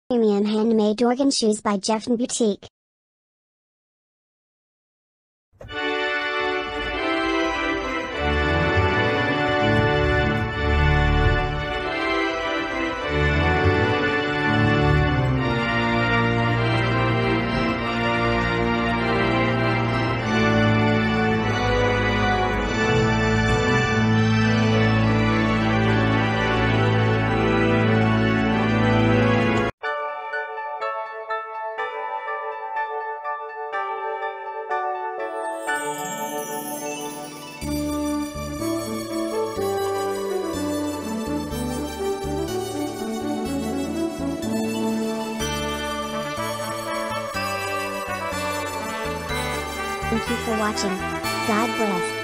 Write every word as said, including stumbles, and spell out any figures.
Premium handmade organ shoes by Jeffen Boutique. Thank you for watching. God bless.